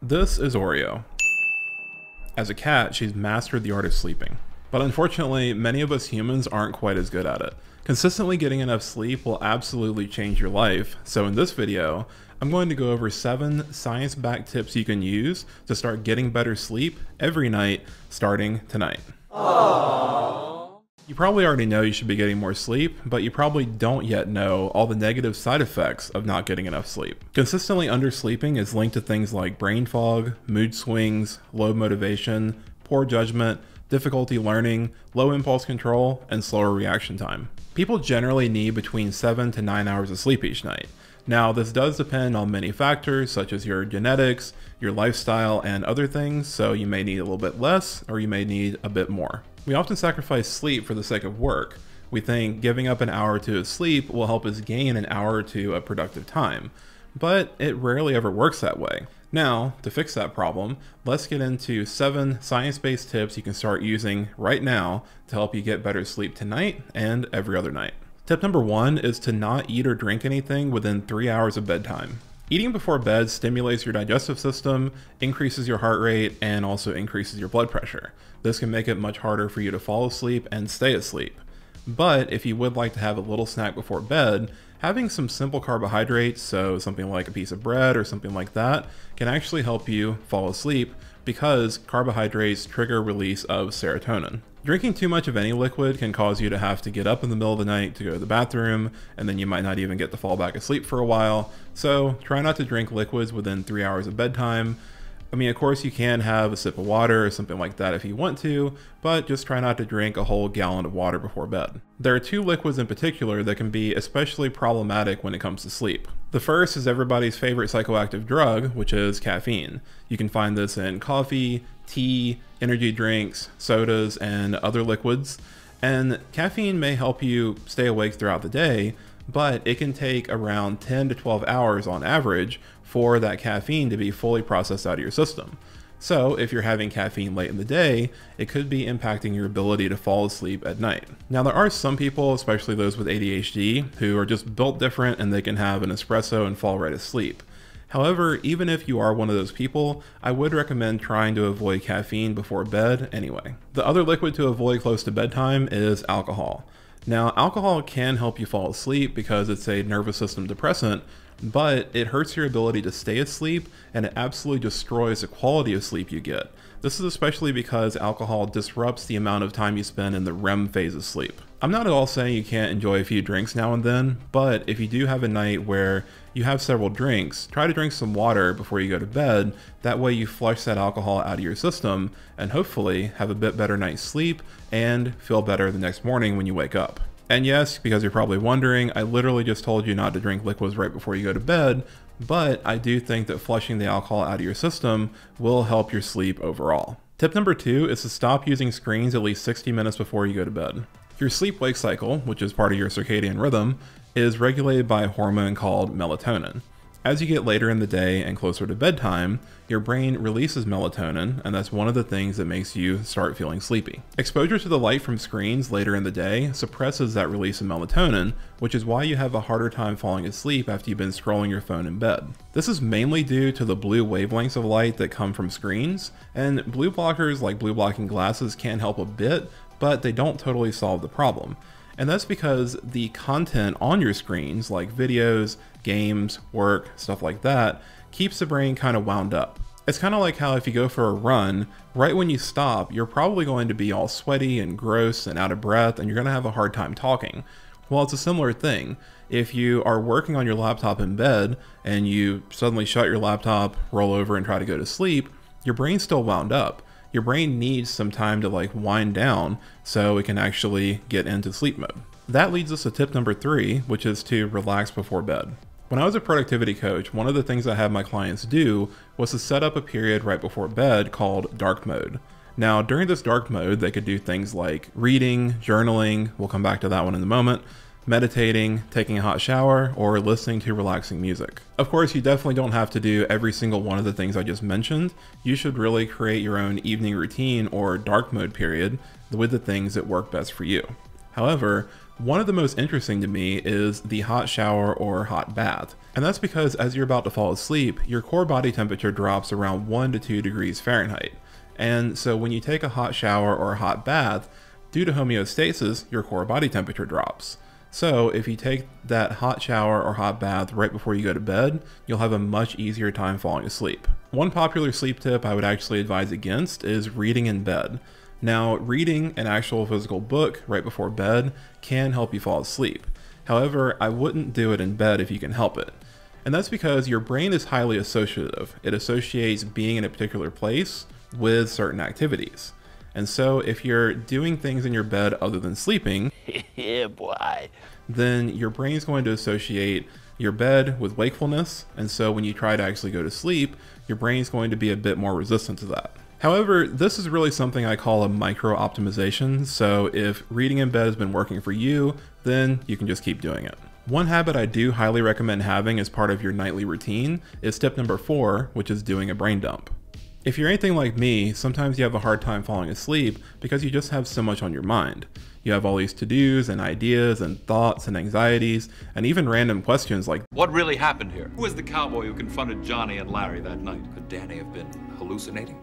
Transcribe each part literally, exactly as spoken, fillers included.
This is Oreo. As a cat, she's mastered the art of sleeping. But unfortunately, many of us humans aren't quite as good at it. Consistently getting enough sleep will absolutely change your life, so in this video, I'm going to go over seven science-backed tips you can use to start getting better sleep every night, starting tonight. Aww. You probably already know you should be getting more sleep, but you probably don't yet know all the negative side effects of not getting enough sleep. Consistently undersleeping is linked to things like brain fog, mood swings, low motivation, poor judgment, difficulty learning, low impulse control, and slower reaction time. People generally need between seven to nine hours of sleep each night. Now, this does depend on many factors such as your genetics, your lifestyle, and other things, so you may need a little bit less or you may need a bit more. We often sacrifice sleep for the sake of work. We think giving up an hour or two of sleep will help us gain an hour or two of productive time, but it rarely ever works that way. Now, to fix that problem, let's get into seven science-based tips you can start using right now to help you get better sleep tonight and every other night. Tip number one is to not eat or drink anything within three hours of bedtime. Eating before bed stimulates your digestive system, increases your heart rate, and also increases your blood pressure. This can make it much harder for you to fall asleep and stay asleep. But if you would like to have a little snack before bed, having some simple carbohydrates, so something like a piece of bread or something like that, can actually help you fall asleep because carbohydrates trigger release of serotonin. Drinking too much of any liquid can cause you to have to get up in the middle of the night to go to the bathroom, and then you might not even get to fall back asleep for a while. So try not to drink liquids within three hours of bedtime. I mean, of course you can have a sip of water or something like that if you want to, but just try not to drink a whole gallon of water before bed. There are two liquids in particular that can be especially problematic when it comes to sleep. The first is everybody's favorite psychoactive drug, which is caffeine. You can find this in coffee, tea, energy drinks, sodas, and other liquids. And caffeine may help you stay awake throughout the day, but it can take around ten to twelve hours on average for that caffeine to be fully processed out of your system. So if you're having caffeine late in the day, it could be impacting your ability to fall asleep at night. Now, there are some people, especially those with A D H D, who are just built different and they can have an espresso and fall right asleep. However, even if you are one of those people, I would recommend trying to avoid caffeine before bed anyway. The other liquid to avoid close to bedtime is alcohol. Now, alcohol can help you fall asleep because it's a nervous system depressant, but it hurts your ability to stay asleep and it absolutely destroys the quality of sleep you get. This is especially because alcohol disrupts the amount of time you spend in the R E M phase of sleep. I'm not at all saying you can't enjoy a few drinks now and then, but if you do have a night where you have several drinks, try to drink some water before you go to bed. That way you flush that alcohol out of your system and hopefully have a bit better night's sleep and feel better the next morning when you wake up. And yes, because you're probably wondering, I literally just told you not to drink liquids right before you go to bed, but I do think that flushing the alcohol out of your system will help your sleep overall. Tip number two is to stop using screens at least sixty minutes before you go to bed. Your sleep-wake cycle, which is part of your circadian rhythm, is regulated by a hormone called melatonin. As you get later in the day and closer to bedtime, your brain releases melatonin, and that's one of the things that makes you start feeling sleepy. Exposure to the light from screens later in the day suppresses that release of melatonin, which is why you have a harder time falling asleep after you've been scrolling your phone in bed. This is mainly due to the blue wavelengths of light that come from screens, and blue blockers like blue blocking glasses can help a bit, but they don't totally solve the problem. And that's because the content on your screens, like videos, games, work, stuff like that, keeps the brain kind of wound up. It's kind of like how if you go for a run, right when you stop, you're probably going to be all sweaty and gross and out of breath, and you're going to have a hard time talking. Well, it's a similar thing. If you are working on your laptop in bed and you suddenly shut your laptop, roll over and try to go to sleep, your brain's still wound up. Your brain needs some time to like wind down so it can actually get into sleep mode. That leads us to tip number three, which is to relax before bed. When I was a productivity coach, one of the things I had my clients do was to set up a period right before bed called dark mode. Now, during this dark mode, they could do things like reading, journaling, we'll come back to that one in a moment, meditating, taking a hot shower, or listening to relaxing music. Of course, you definitely don't have to do every single one of the things I just mentioned. You should really create your own evening routine or dark mode period with the things that work best for you. However, one of the most interesting to me is the hot shower or hot bath. And that's because as you're about to fall asleep, your core body temperature drops around one to two degrees Fahrenheit. And so when you take a hot shower or a hot bath, due to homeostasis, your core body temperature drops. So if you take that hot shower or hot bath right before you go to bed, you'll have a much easier time falling asleep. One popular sleep tip I would actually advise against is reading in bed. Now, reading an actual physical book right before bed can help you fall asleep. However, I wouldn't do it in bed if you can help it. And that's because your brain is highly associative. It associates being in a particular place with certain activities. And so if you're doing things in your bed other than sleeping, yeah, boy, then your brain's going to associate your bed with wakefulness. And so when you try to actually go to sleep, your brain's going to be a bit more resistant to that. However, this is really something I call a micro optimization. So if reading in bed has been working for you, then you can just keep doing it. One habit I do highly recommend having as part of your nightly routine is tip number four, which is doing a brain dump. If you're anything like me, sometimes you have a hard time falling asleep because you just have so much on your mind. You have all these to-dos and ideas and thoughts and anxieties and even random questions like, what really happened here? Who was the cowboy who confronted Johnny and Larry that night? Could Danny have been hallucinating?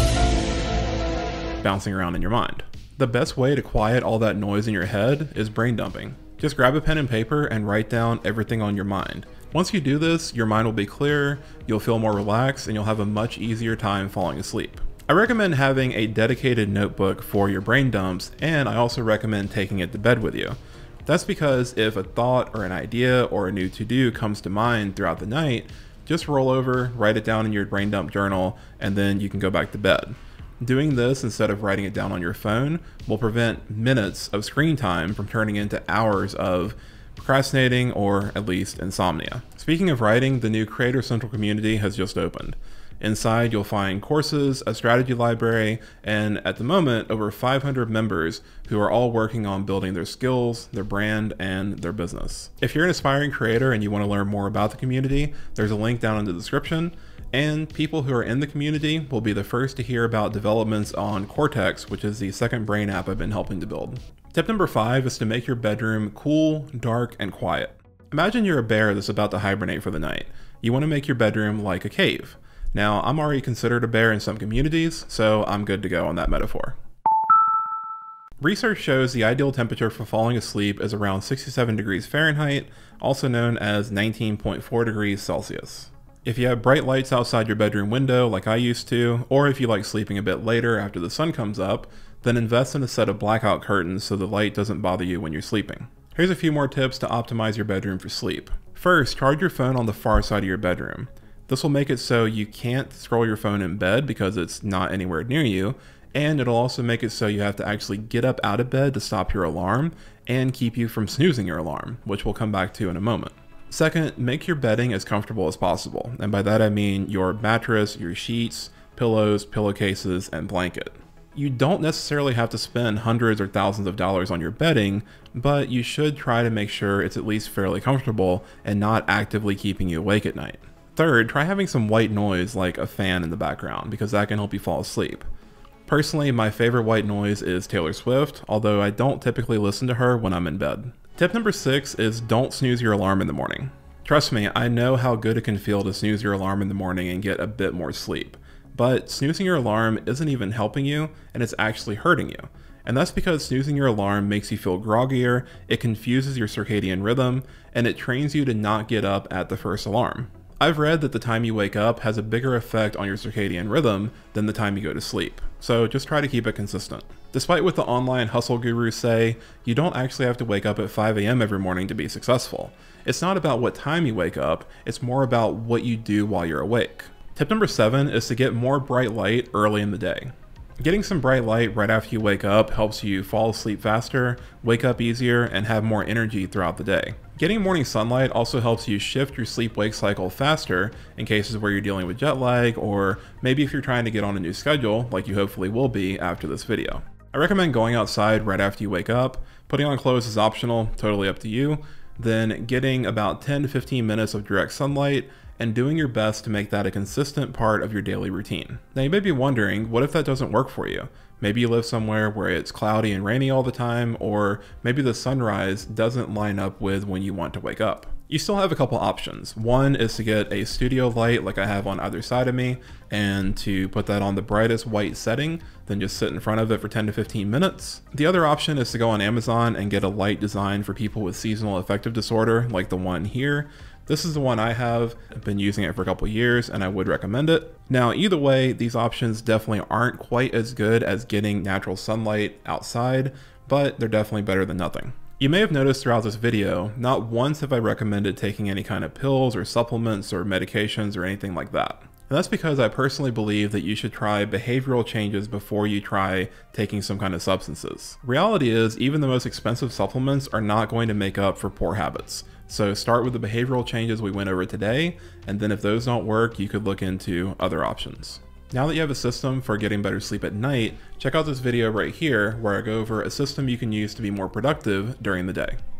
bouncing around in your mind. The best way to quiet all that noise in your head is brain dumping. Just grab a pen and paper and write down everything on your mind. Once you do this, your mind will be clearer, you'll feel more relaxed, and you'll have a much easier time falling asleep. I recommend having a dedicated notebook for your brain dumps, and I also recommend taking it to bed with you. That's because if a thought or an idea or a new to-do comes to mind throughout the night, just roll over, write it down in your brain dump journal, and then you can go back to bed. Doing this instead of writing it down on your phone will prevent minutes of screen time from turning into hours of procrastinating or at least insomnia. Speaking of writing, the new Creator Central community has just opened. Inside, you'll find courses, a strategy library, and at the moment, over five hundred members who are all working on building their skills, their brand, and their business. If you're an aspiring creator and you want to learn more about the community, there's a link down in the description, and people who are in the community will be the first to hear about developments on Cortex, which is the second brain app I've been helping to build. Tip number five is to make your bedroom cool, dark, and quiet. Imagine you're a bear that's about to hibernate for the night. You want to make your bedroom like a cave. Now, I'm already considered a bear in some communities, so I'm good to go on that metaphor. Research shows the ideal temperature for falling asleep is around sixty-seven degrees Fahrenheit, also known as nineteen point four degrees Celsius. If you have bright lights outside your bedroom window like I used to, or if you like sleeping a bit later after the sun comes up, then invest in a set of blackout curtains so the light doesn't bother you when you're sleeping. Here's a few more tips to optimize your bedroom for sleep. First, charge your phone on the far side of your bedroom. This will make it so you can't scroll your phone in bed because it's not anywhere near you, and it'll also make it so you have to actually get up out of bed to stop your alarm and keep you from snoozing your alarm, which we'll come back to in a moment. Second, make your bedding as comfortable as possible, and by that I mean your mattress, your sheets, pillows, pillowcases, and blanket. You don't necessarily have to spend hundreds or thousands of dollars on your bedding, but you should try to make sure it's at least fairly comfortable and not actively keeping you awake at night. Third, try having some white noise like a fan in the background because that can help you fall asleep. Personally, my favorite white noise is Taylor Swift, although I don't typically listen to her when I'm in bed. Tip number six is don't snooze your alarm in the morning. Trust me, I know how good it can feel to snooze your alarm in the morning and get a bit more sleep. But snoozing your alarm isn't even helping you, and it's actually hurting you. And that's because snoozing your alarm makes you feel groggier, it confuses your circadian rhythm, and it trains you to not get up at the first alarm. I've read that the time you wake up has a bigger effect on your circadian rhythm than the time you go to sleep, so just try to keep it consistent. Despite what the online hustle gurus say, you don't actually have to wake up at five A M every morning to be successful. It's not about what time you wake up, it's more about what you do while you're awake. Tip number seven is to get more bright light early in the day. Getting some bright light right after you wake up helps you fall asleep faster, wake up easier, and have more energy throughout the day. Getting morning sunlight also helps you shift your sleep-wake cycle faster in cases where you're dealing with jet lag, or maybe if you're trying to get on a new schedule, like you hopefully will be after this video. I recommend going outside right after you wake up. Putting on clothes is optional, totally up to you. Then getting about ten to fifteen minutes of direct sunlight and doing your best to make that a consistent part of your daily routine. Now you may be wondering, what if that doesn't work for you? Maybe you live somewhere where it's cloudy and rainy all the time, or maybe the sunrise doesn't line up with when you want to wake up. You still have a couple options. One is to get a studio light like I have on either side of me, and to put that on the brightest white setting, then just sit in front of it for ten to fifteen minutes. The other option is to go on Amazon and get a light designed for people with seasonal affective disorder, like the one here. This is the one I have. I've been using it for a couple years and I would recommend it. Now, either way, these options definitely aren't quite as good as getting natural sunlight outside, but they're definitely better than nothing. You may have noticed throughout this video, not once have I recommended taking any kind of pills or supplements or medications or anything like that. And that's because I personally believe that you should try behavioral changes before you try taking some kind of substances. Reality is, even the most expensive supplements are not going to make up for poor habits. So start with the behavioral changes we went over today, and then if those don't work, you could look into other options. Now that you have a system for getting better sleep at night, check out this video right here where I go over a system you can use to be more productive during the day.